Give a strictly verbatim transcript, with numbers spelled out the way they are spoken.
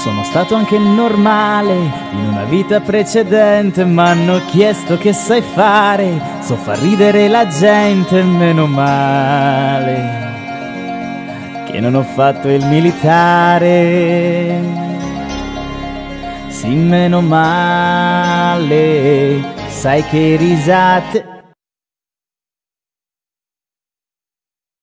Sono stato anche normale in una vita precedente, m'hanno chiesto che sai fare, so far ridere la gente, meno male che non ho fatto il militare. Sì, meno male, sai che risate